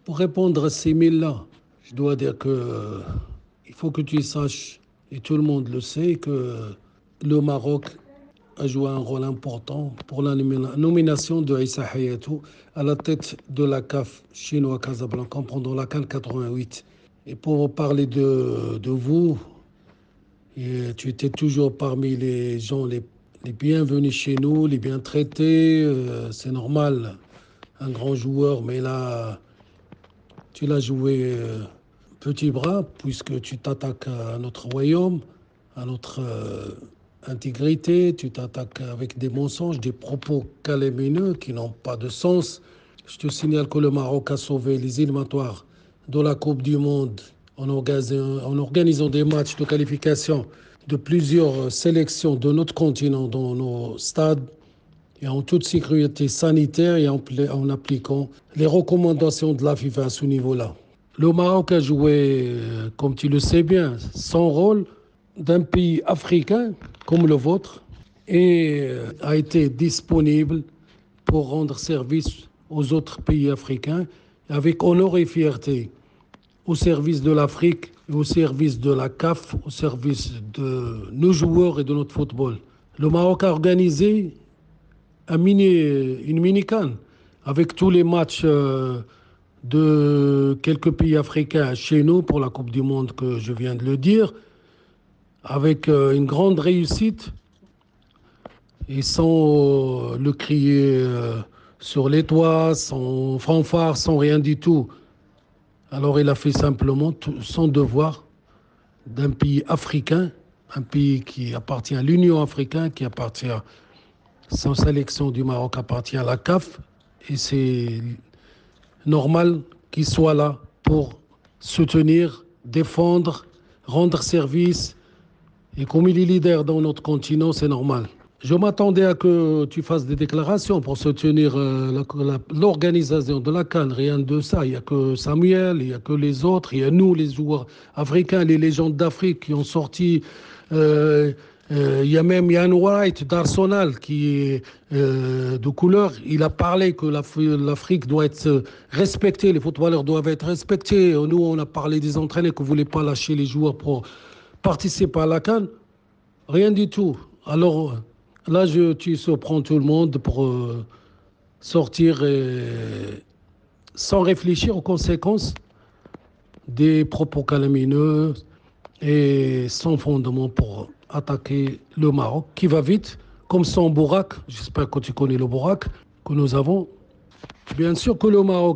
Pour répondre à ces mille-là, je dois dire que il faut que tu saches, et tout le monde le sait, que le Maroc a joué un rôle important pour la nomination de Issa Hayatou à la tête de la CAF chinois Casablanca pendant la CAN 88. Et pour parler de vous, et tu étais toujours parmi les gens les bienvenus chez nous, les bien traités. C'est normal, un grand joueur, mais là, tu l'as joué petit bras, puisque tu t'attaques à notre royaume, à notre intégrité, tu t'attaques avec des mensonges, des propos calomnieux qui n'ont pas de sens. Je te signale que le Maroc a sauvé les éliminatoires de la Coupe du Monde en organisant des matchs de qualification de plusieurs sélections de notre continent dans nos stades et en toute sécurité sanitaire et en appliquant les recommandations de la FIFA à ce niveau-là. Le Maroc a joué, comme tu le sais bien, son rôle d'un pays africain comme le vôtre et a été disponible pour rendre service aux autres pays africains avec honneur et fierté au service de l'Afrique, au service de la CAF, au service de nos joueurs et de notre football. Le Maroc a organisé une mini-CAN avec tous les matchs de quelques pays africains chez nous pour la Coupe du Monde que je viens de le dire, avec une grande réussite et sans le crier sur les toits, sans fanfare, sans rien du tout. Alors il a fait simplement son devoir d'un pays africain, un pays qui appartient à l'Union africaine, qui appartient, sans sélection du Maroc appartient à la CAF, et c'est normal qu'il soit là pour soutenir, défendre, rendre service. Et comme il est leader dans notre continent, c'est normal. Je m'attendais à que tu fasses des déclarations pour soutenir l'organisation de la CAN. Rien de ça. Il n'y a que Samuel, il n'y a que les autres. Il y a nous, les joueurs africains, les légendes d'Afrique qui ont sorti. Il y a même Yann White d'Arsenal qui est de couleur. Il a parlé que l'Afrique doit être respectée, les footballeurs doivent être respectés. Nous, on a parlé des entraîneurs qui ne voulaient pas lâcher les joueurs pour participer à la CAN. Rien du tout. Alors là, tu surprends tout le monde pour sortir sans réfléchir aux conséquences des propos calomnieux et sans fondement pour attaquer le Maroc, qui va vite, comme son Bourak. J'espère que tu connais le Bourak que nous avons. Bien sûr que le Maroc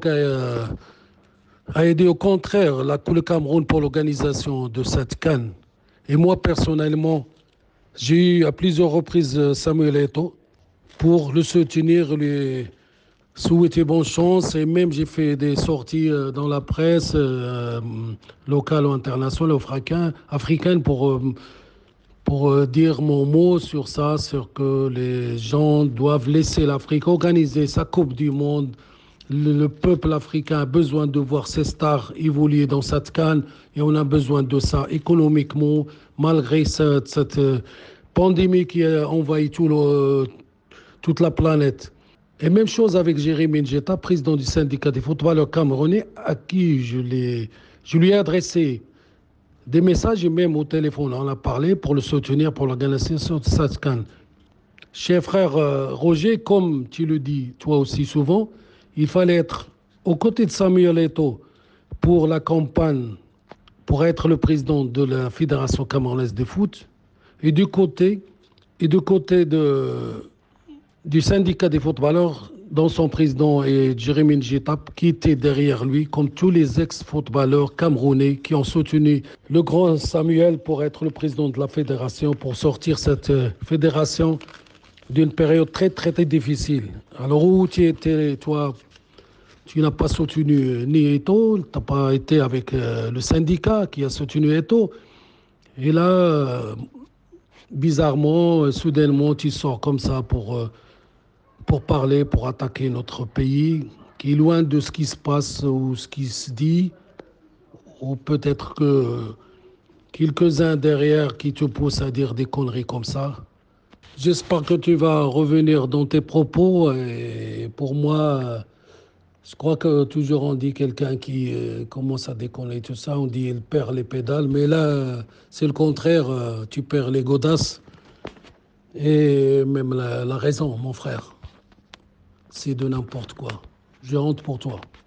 a aidé au contraire le Cameroun pour l'organisation de cette CAN. Et moi, personnellement, j'ai eu à plusieurs reprises Samuel Eto'o pour le soutenir, lui souhaiter bonne chance. Et même j'ai fait des sorties dans la presse locale ou internationale africaine pour dire mon mot sur ça, sur que les gens doivent laisser l'Afrique organiser sa Coupe du Monde. Le peuple africain a besoin de voir ses stars évoluer dans cette CAN et on a besoin de ça économiquement, malgré cette pandémie qui a envahi toute la planète. Et même chose avec Jérémy Njeta, président du syndicat des footballeurs camerounais, à qui je lui ai adressé des messages et même au téléphone. On a parlé pour le soutenir pour l'organisation de cette CAN. Cher frère Roger, comme tu le dis toi aussi souvent, il fallait être aux côtés de Samuel Eto'o pour la campagne, pour être le président de la Fédération camerounaise de foot, et du côté du syndicat des footballeurs, dont son président est Jérémy Njeta, qui était derrière lui, comme tous les ex-footballeurs camerounais qui ont soutenu le grand Samuel pour être le président de la fédération, pour sortir cette fédération d'une période très, très, très difficile. Alors où tu étais, toi, tu n'as pas soutenu ni Eto'o, tu n'as pas été avec le syndicat qui a soutenu Eto'o. Et là, bizarrement, soudainement, tu sors comme ça pour parler, pour attaquer notre pays, qui est loin de ce qui se passe ou ce qui se dit, ou peut-être que quelques-uns derrière qui te poussent à dire des conneries comme ça. J'espère que tu vas revenir dans tes propos et pour moi, Je crois que toujours on dit quelqu'un qui commence à déconner tout ça, on dit il perd les pédales, mais là c'est le contraire, tu perds les godasses et même la raison, mon frère. C'est de n'importe quoi. Je honte pour toi.